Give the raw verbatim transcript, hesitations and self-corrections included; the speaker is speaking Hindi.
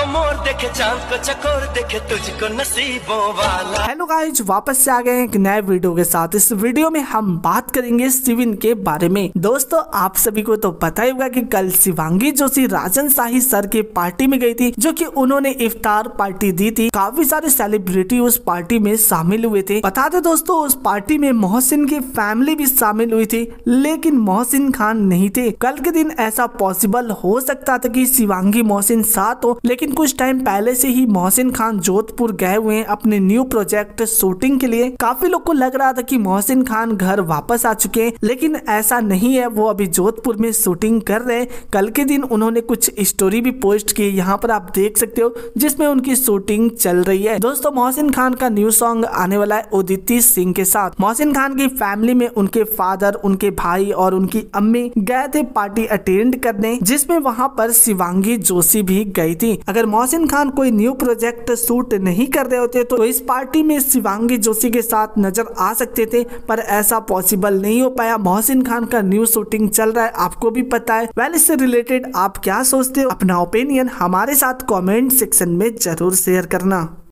मोर देखे, चांद को चकोर देखे, तुझको नसीबों वाला। हेलो गाइस, वापस से आ गए एक नए वीडियो के साथ। इस वीडियो में हम बात करेंगे शिविन के बारे में। दोस्तों, आप सभी को तो पता ही होगा कि कल शिवांगी जोशी राजन शाही सर की पार्टी में गई थी, जो कि उन्होंने इफ्तार पार्टी दी थी। काफी सारे सेलिब्रिटी उस पार्टी में शामिल हुए थे। बता दें दोस्तों, उस पार्टी में मोहसिन की फैमिली भी शामिल हुई थी, लेकिन मोहसिन खान नहीं थे। कल के दिन ऐसा पॉसिबल हो सकता था कि शिवांगी मोहसिन साथ हो, लेकिन कुछ टाइम पहले से ही मोहसिन खान जोधपुर गए हुए हैं अपने न्यू प्रोजेक्ट शूटिंग के लिए। काफी लोग को लग रहा था कि मोहसिन खान घर वापस आ चुके हैं, लेकिन ऐसा नहीं है। वो अभी जोधपुर में शूटिंग कर रहे हैं। कल के दिन उन्होंने कुछ स्टोरी भी पोस्ट की, यहाँ पर आप देख सकते हो, जिसमें उनकी शूटिंग चल रही है। दोस्तों, मोहसिन खान का न्यू सॉन्ग आने वाला है उदिति सिंह के साथ। मोहसिन खान की फैमिली में उनके फादर, उनके भाई और उनकी अम्मी गए थे पार्टी अटेंड करने, जिसमें वहां पर शिवांगी जोशी भी गई थी। अगर मोहसिन खान कोई न्यू प्रोजेक्ट शूट नहीं कर रहे होते तो इस पार्टी में शिवांगी जोशी के साथ नजर आ सकते थे, पर ऐसा पॉसिबल नहीं हो पाया। मोहसिन खान का न्यू शूटिंग चल रहा है, आपको भी पता है। वेल, इससे रिलेटेड आप क्या सोचते हो? अपना ओपिनियन हमारे साथ कमेंट सेक्शन में जरूर शेयर करना।